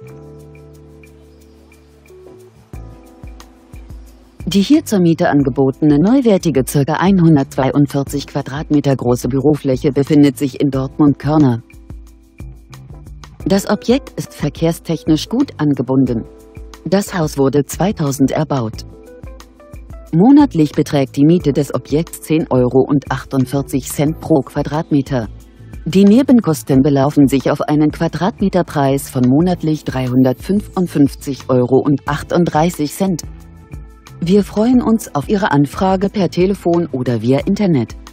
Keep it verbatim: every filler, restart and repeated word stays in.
Die hier zur Miete angebotene neuwertige ca. hundertzweiundvierzig Quadratmeter große Bürofläche befindet sich in Dortmund-Körner. Das Objekt ist verkehrstechnisch gut angebunden. Das Haus wurde zweitausend erbaut. Monatlich beträgt die Miete des Objekts zehn Euro und achtundvierzig Cent pro Quadratmeter. Die Nebenkosten belaufen sich auf einen Quadratmeterpreis von monatlich dreihundertfünfundfünfzig Euro und achtunddreißig Cent. Wir freuen uns auf Ihre Anfrage per Telefon oder via Internet.